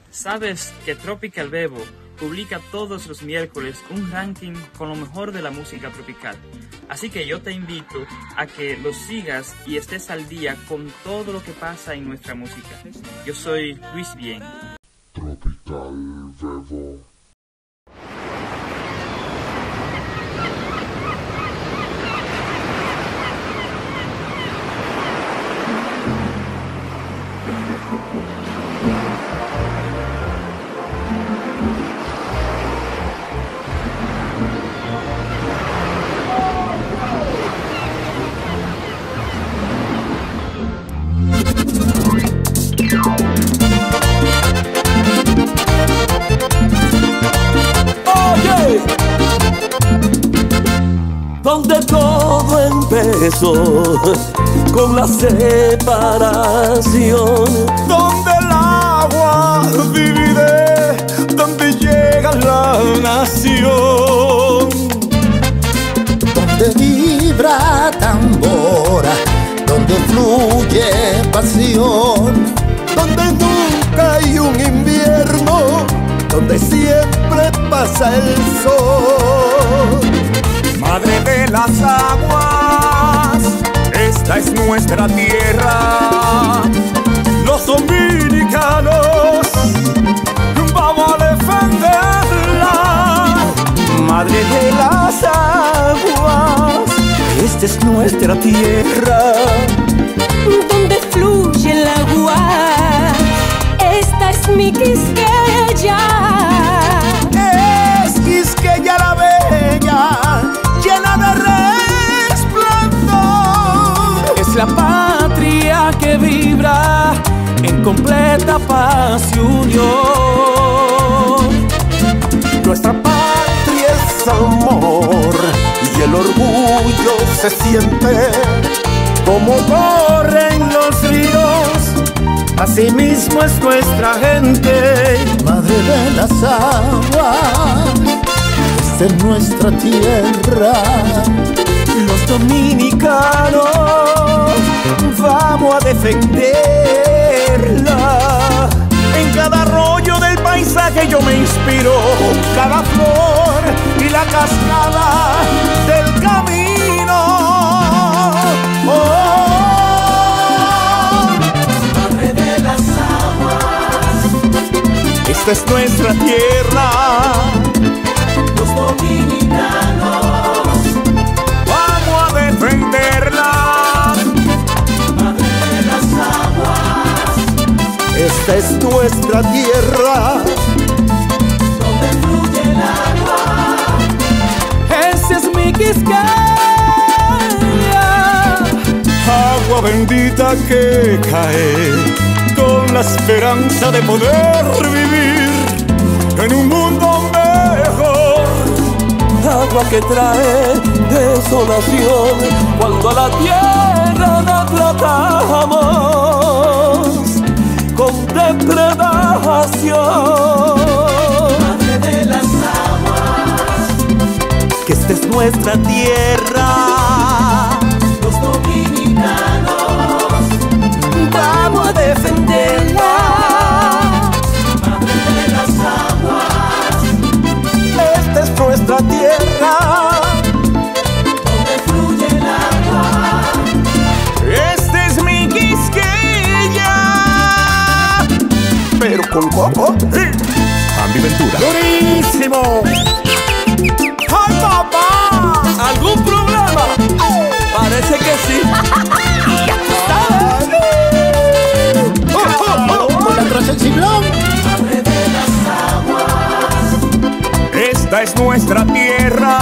Sabes que Tropical Bebo publica todos los miércoles un ranking con lo mejor de la música tropical. Así que yo te invito a que los sigas y estés al día con todo lo que pasa en nuestra música. Yo soy Luis Bien. Tropical Bebo. Donde todo empezó con la separación, donde el agua divide, donde llega la nación, donde vibra tambora, donde fluye pasión, donde nunca hay un invierno, donde siempre pasa el sol. Madre de las aguas, esta es nuestra tierra. Los dominicanos vamos a defenderla. Madre de las aguas, esta es nuestra tierra. Donde fluye el agua, esta es mi Quisqueya. Es Quisqueya la bella, llena de resplandor. Es la patria que vibra en completa paz y unión. Nuestra patria es amor y el orgullo se siente como corren los ríos, así mismo es nuestra gente. Madre de las aguas, esta es nuestra tierra. Los dominicanos vamos a defenderla. En cada arroyo del paisaje yo me inspiro, cada flor y la cascada del camino. Madre de las aguas, esta es nuestra tierra. los dominicanos Vamos a defenderla. Madre de las aguas, Esta es nuestra tierra. donde fluye el agua, Ese es mi Quisqueya. Agua bendita que cae con la esperanza de poder vivir en un mundo mejor. agua que trae desolación cuando a la tierra la tratamos con depredación. madre de las aguas, Que esta es nuestra tierra. los dominicanos Vamos a defenderla. madre de las aguas, Esta es nuestra tierra. donde fluye el agua, Este es mi Quisqueya. Pero con coco. Andy Ventura. ¡Durísimo! ¡Ay, papá! ¿Algún problema? Parece que sí. Con la troza en Simlón. madre de las aguas, Esta es nuestra tierra.